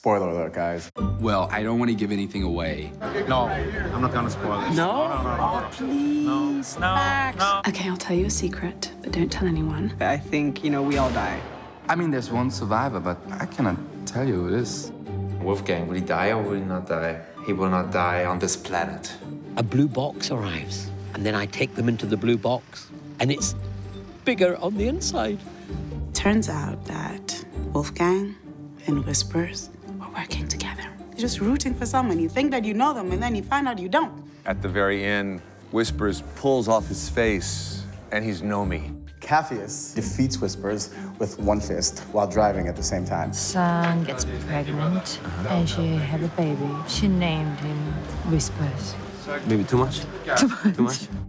Spoiler alert, guys. Well, I don't want to give anything away. No, I'm not gonna spoil it. No? No. Please, Max. No. Okay, I'll tell you a secret, but don't tell anyone. I think, we all die. I mean, there's one survivor, but I cannot tell you who it is. Wolfgang, will he die or will he not die? He will not die on this planet. A blue box arrives, and then I take them into the blue box, and it's bigger on the inside. Turns out that Wolfgang and Whispers were working together. You're just rooting for someone. You think that you know them, and then you find out you don't. At the very end, Whispers pulls off his face, and he's Nomi. Capheus defeats Whispers with one fist while driving at the same time. Sun gets pregnant and she had a baby. She named him Whispers. Maybe too much? Too much. Too much?